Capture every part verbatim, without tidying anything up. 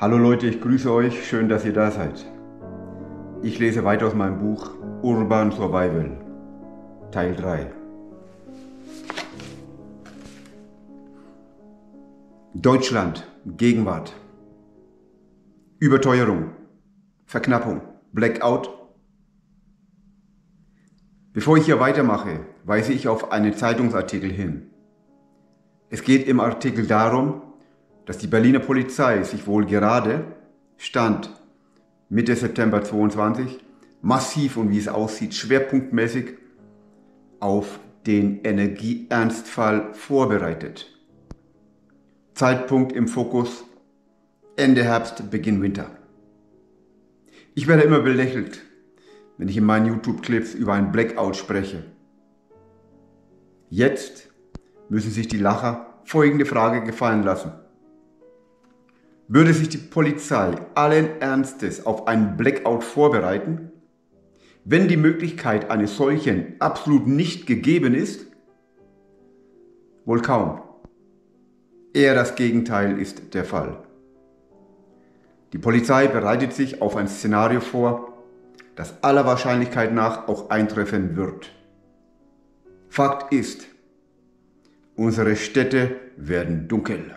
Hallo Leute, ich grüße euch, schön, dass ihr da seid. Ich lese weiter aus meinem Buch Urban Survival, Teil drei. Deutschland, Gegenwart. Überteuerung, Verknappung, Blackout. Bevor ich hier weitermache, weise ich auf einen Zeitungsartikel hin. Es geht im Artikel darum, dass die Berliner Polizei sich wohl gerade, Stand Mitte September zweiundzwanzig, massiv und wie es aussieht, schwerpunktmäßig auf den Energieernstfall vorbereitet. Zeitpunkt im Fokus Ende Herbst, Beginn Winter. Ich werde immer belächelt, wenn ich in meinen YouTube-Clips über einen Blackout spreche. Jetzt müssen sich die Lacher folgende Frage gefallen lassen. Würde sich die Polizei allen Ernstes auf einen Blackout vorbereiten, wenn die Möglichkeit eines solchen absolut nicht gegeben ist? Wohl kaum. Eher das Gegenteil ist der Fall. Die Polizei bereitet sich auf ein Szenario vor, das aller Wahrscheinlichkeit nach auch eintreffen wird. Fakt ist, unsere Städte werden dunkel.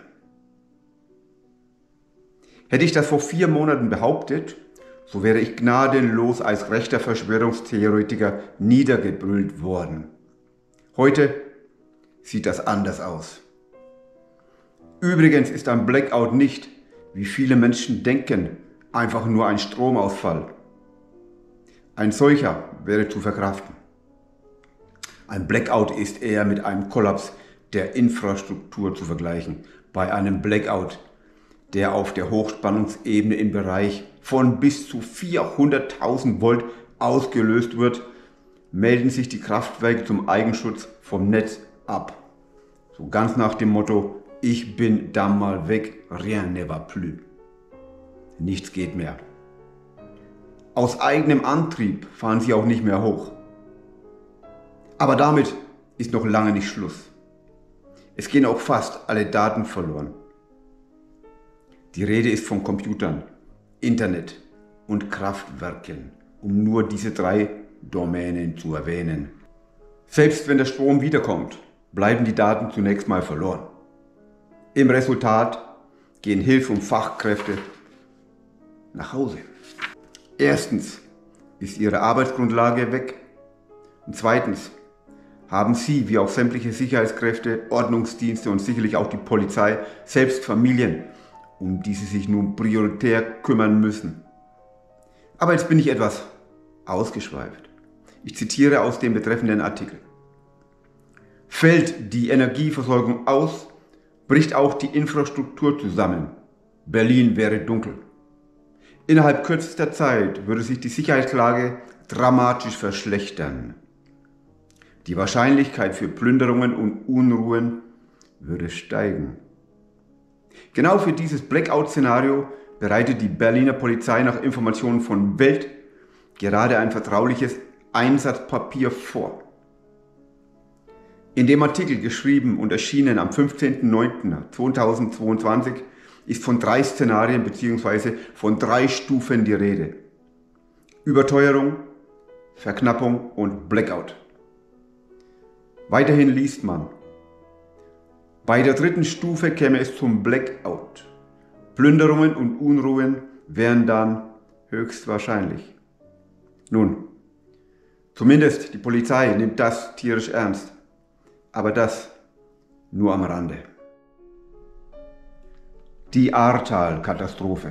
Hätte ich das vor vier Monaten behauptet, so wäre ich gnadenlos als rechter Verschwörungstheoretiker niedergebrüllt worden. Heute sieht das anders aus. Übrigens ist ein Blackout nicht, wie viele Menschen denken, einfach nur ein Stromausfall. Ein solcher wäre zu verkraften. Ein Blackout ist eher mit einem Kollaps der Infrastruktur zu vergleichen. Bei einem Blackout, der auf der Hochspannungsebene im Bereich von bis zu vierhunderttausend Volt ausgelöst wird, melden sich die Kraftwerke zum Eigenschutz vom Netz ab. So ganz nach dem Motto, ich bin dann mal weg, rien ne va plus. Nichts geht mehr. Aus eigenem Antrieb fahren sie auch nicht mehr hoch. Aber damit ist noch lange nicht Schluss. Es gehen auch fast alle Daten verloren. Die Rede ist von Computern, Internet und Kraftwerken, um nur diese drei Domänen zu erwähnen. Selbst wenn der Strom wiederkommt, bleiben die Daten zunächst mal verloren. Im Resultat gehen Hilfs- und Fachkräfte nach Hause. Erstens ist ihre Arbeitsgrundlage weg und zweitens haben sie, wie auch sämtliche Sicherheitskräfte, Ordnungsdienste und sicherlich auch die Polizei, selbst Familien, um die sie sich nun prioritär kümmern müssen. Aber jetzt bin ich etwas ausgeschweift. Ich zitiere aus dem betreffenden Artikel. Fällt die Energieversorgung aus, bricht auch die Infrastruktur zusammen. Berlin wäre dunkel. Innerhalb kürzester Zeit würde sich die Sicherheitslage dramatisch verschlechtern. Die Wahrscheinlichkeit für Plünderungen und Unruhen würde steigen. Genau für dieses Blackout-Szenario bereitet die Berliner Polizei nach Informationen von Welt gerade ein vertrauliches Einsatzpapier vor. In dem Artikel, geschrieben und erschienen am fünfzehnten neunten zweitausendzweiundzwanzig, ist von drei Szenarien bzw. von drei Stufen die Rede. Überteuerung, Verknappung und Blackout. Weiterhin liest man: Bei der dritten Stufe käme es zum Blackout. Plünderungen und Unruhen wären dann höchstwahrscheinlich. Nun, zumindest die Polizei nimmt das tierisch ernst. Aber das nur am Rande. Die Ahrtal-Katastrophe.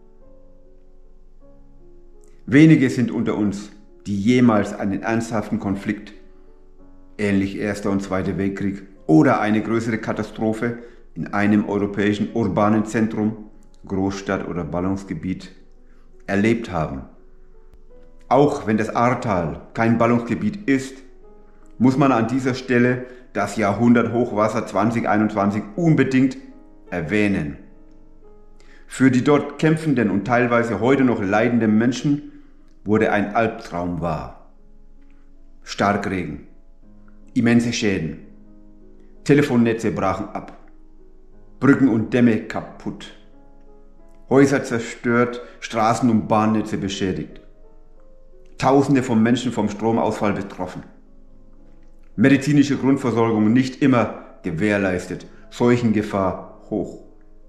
Wenige sind unter uns, die jemals einen ernsthaften Konflikt, ähnlich Erster und Zweiter Weltkrieg, oder eine größere Katastrophe in einem europäischen urbanen Zentrum, Großstadt oder Ballungsgebiet erlebt haben. Auch wenn das Ahrtal kein Ballungsgebiet ist, muss man an dieser Stelle das Jahrhundert-Hochwasser zweitausendeinundzwanzig unbedingt erwähnen. Für die dort kämpfenden und teilweise heute noch leidenden Menschen wurde ein Albtraum wahr. Starkregen, immense Schäden, Telefonnetze brachen ab, Brücken und Dämme kaputt. Häuser zerstört, Straßen und Bahnnetze beschädigt. Tausende von Menschen vom Stromausfall betroffen. Medizinische Grundversorgung nicht immer gewährleistet, Seuchengefahr hoch.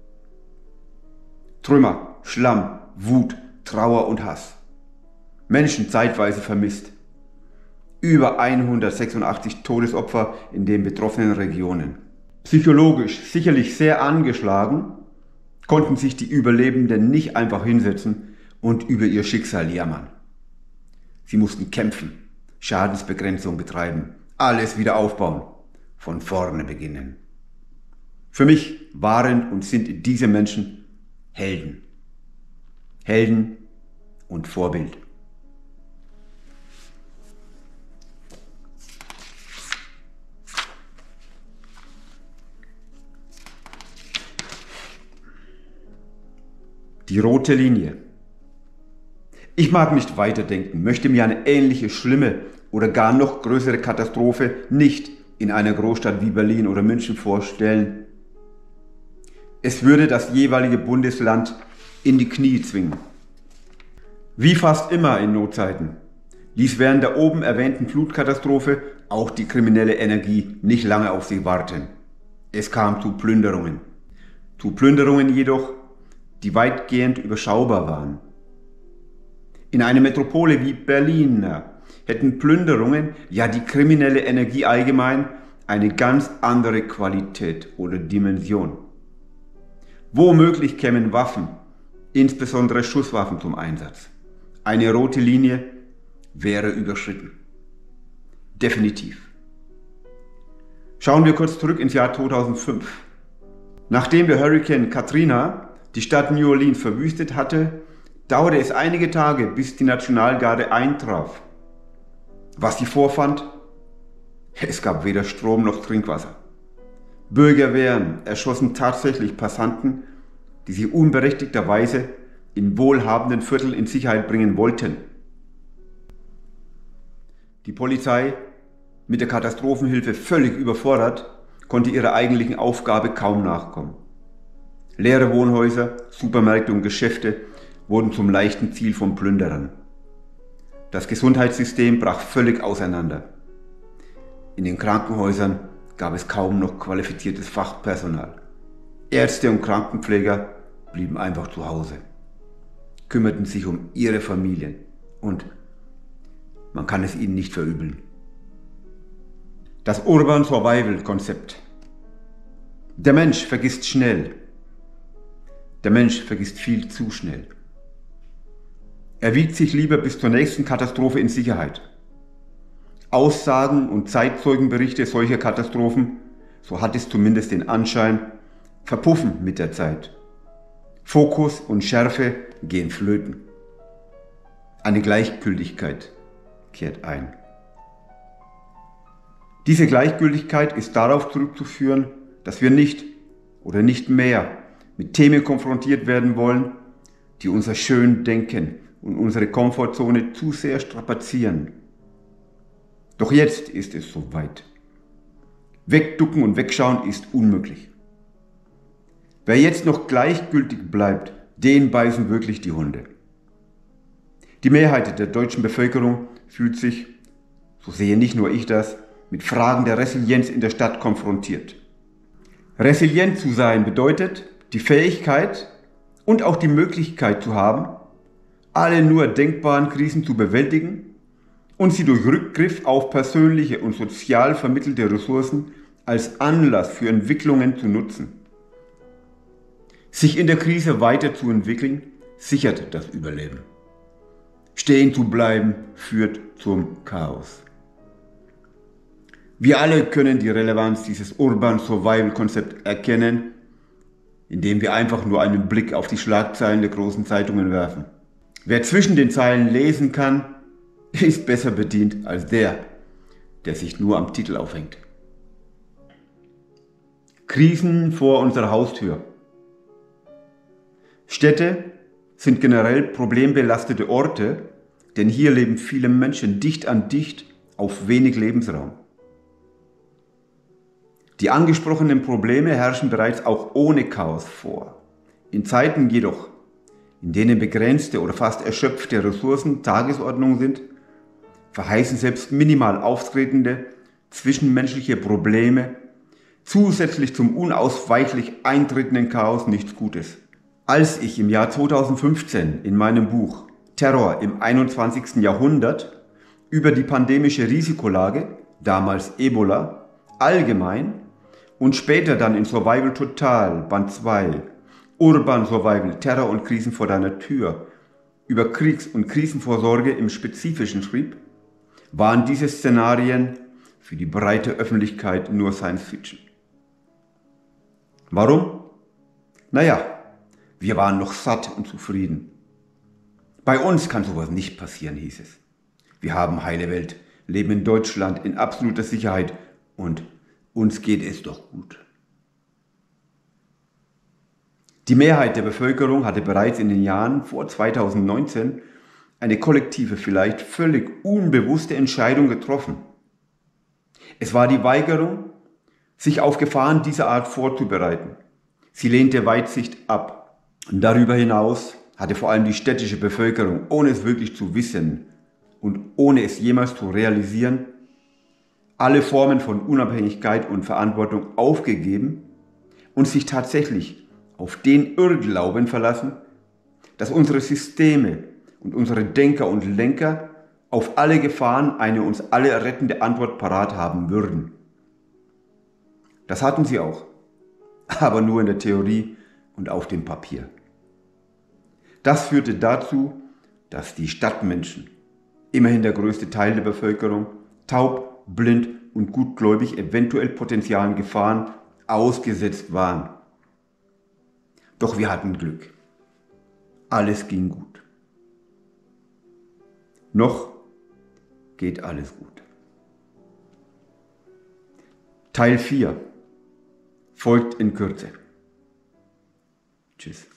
Trümmer, Schlamm, Wut, Trauer und Hass. Menschen zeitweise vermisst. Über hundertsechsundachtzig Todesopfer in den betroffenen Regionen. Psychologisch sicherlich sehr angeschlagen, konnten sich die Überlebenden nicht einfach hinsetzen und über ihr Schicksal jammern. Sie mussten kämpfen, Schadensbegrenzung betreiben, alles wieder aufbauen, von vorne beginnen. Für mich waren und sind diese Menschen Helden. Helden und Vorbild. Die rote Linie. Ich mag nicht weiterdenken, möchte mir eine ähnliche schlimme oder gar noch größere Katastrophe nicht in einer Großstadt wie Berlin oder München vorstellen. Es würde das jeweilige Bundesland in die Knie zwingen. Wie fast immer in Notzeiten ließ während der oben erwähnten Flutkatastrophe auch die kriminelle Energie nicht lange auf sich warten. Es kam zu Plünderungen. Zu Plünderungen jedoch, die weitgehend überschaubar waren. In einer Metropole wie Berlin hätten Plünderungen, ja die kriminelle Energie allgemein, eine ganz andere Qualität oder Dimension. Womöglich kämen Waffen, insbesondere Schusswaffen zum Einsatz. Eine rote Linie wäre überschritten. Definitiv. Schauen wir kurz zurück ins Jahr zweitausendfünf. Nachdem der Hurrikan Katrina die Stadt New Orleans verwüstet hatte, dauerte es einige Tage, bis die Nationalgarde eintraf. Was sie vorfand? Es gab weder Strom noch Trinkwasser. Bürgerwehren erschossen tatsächlich Passanten, die sich unberechtigterweise in wohlhabenden Vierteln in Sicherheit bringen wollten. Die Polizei, mit der Katastrophenhilfe völlig überfordert, konnte ihrer eigentlichen Aufgabe kaum nachkommen. Leere Wohnhäuser, Supermärkte und Geschäfte wurden zum leichten Ziel von Plünderern. Das Gesundheitssystem brach völlig auseinander. In den Krankenhäusern gab es kaum noch qualifiziertes Fachpersonal. Ärzte und Krankenpfleger blieben einfach zu Hause, kümmerten sich um ihre Familien und man kann es ihnen nicht verübeln. Das Urban Survival Konzept. Der Mensch vergisst schnell. Der Mensch vergisst viel zu schnell. Er wiegt sich lieber bis zur nächsten Katastrophe in Sicherheit. Aussagen und Zeitzeugenberichte solcher Katastrophen, so hat es zumindest den Anschein, verpuffen mit der Zeit. Fokus und Schärfe gehen flöten. Eine Gleichgültigkeit kehrt ein. Diese Gleichgültigkeit ist darauf zurückzuführen, dass wir nicht oder nicht mehr mit Themen konfrontiert werden wollen, die unser Schöndenken und unsere Komfortzone zu sehr strapazieren. Doch jetzt ist es soweit. Wegducken und wegschauen ist unmöglich. Wer jetzt noch gleichgültig bleibt, den beißen wirklich die Hunde. Die Mehrheit der deutschen Bevölkerung fühlt sich, so sehe nicht nur ich das, mit Fragen der Resilienz in der Stadt konfrontiert. Resilient zu sein bedeutet, die Fähigkeit und auch die Möglichkeit zu haben, alle nur denkbaren Krisen zu bewältigen und sie durch Rückgriff auf persönliche und sozial vermittelte Ressourcen als Anlass für Entwicklungen zu nutzen. Sich in der Krise weiterzuentwickeln, sichert das Überleben. Stehen zu bleiben, führt zum Chaos. Wir alle können die Relevanz dieses Urban Survival Konzepts erkennen, indem wir einfach nur einen Blick auf die Schlagzeilen der großen Zeitungen werfen. Wer zwischen den Zeilen lesen kann, ist besser bedient als der, der sich nur am Titel aufhängt. Krisen vor unserer Haustür. Städte sind generell problembelastete Orte, denn hier leben viele Menschen dicht an dicht auf wenig Lebensraum. Die angesprochenen Probleme herrschen bereits auch ohne Chaos vor. In Zeiten jedoch in denen begrenzte oder fast erschöpfte Ressourcen Tagesordnung sind, verheißen selbst minimal auftretende zwischenmenschliche Probleme zusätzlich zum unausweichlich eintretenden Chaos nichts Gutes. Als ich im Jahr zweitausendfünfzehn in meinem Buch Terror im einundzwanzigsten Jahrhundert über die pandemische Risikolage, damals Ebola, allgemein und später dann in Survival Total, Band zwei, Urban Survival, Terror und Krisen vor deiner Tür, über Kriegs- und Krisenvorsorge im Spezifischen schrieb, waren diese Szenarien für die breite Öffentlichkeit nur Science Fiction. Warum? Naja, wir waren noch satt und zufrieden. Bei uns kann sowas nicht passieren, hieß es. Wir haben heile Welt, leben in Deutschland in absoluter Sicherheit und uns geht es doch gut. Die Mehrheit der Bevölkerung hatte bereits in den Jahren vor zweitausendneunzehn eine kollektive, vielleicht völlig unbewusste Entscheidung getroffen. Es war die Weigerung, sich auf Gefahren dieser Art vorzubereiten. Sie lehnte Weitsicht ab. Und darüber hinaus hatte vor allem die städtische Bevölkerung, ohne es wirklich zu wissen und ohne es jemals zu realisieren, alle Formen von Unabhängigkeit und Verantwortung aufgegeben und sich tatsächlich auf den Irrglauben verlassen, dass unsere Systeme und unsere Denker und Lenker auf alle Gefahren eine uns alle rettende Antwort parat haben würden. Das hatten sie auch, aber nur in der Theorie und auf dem Papier. Das führte dazu, dass die Stadtmenschen, immerhin der größte Teil der Bevölkerung, taub, blind und gutgläubig eventuell potenziellen Gefahren ausgesetzt waren. Doch wir hatten Glück. Alles ging gut. Noch geht alles gut. Teil vier folgt in Kürze. Tschüss.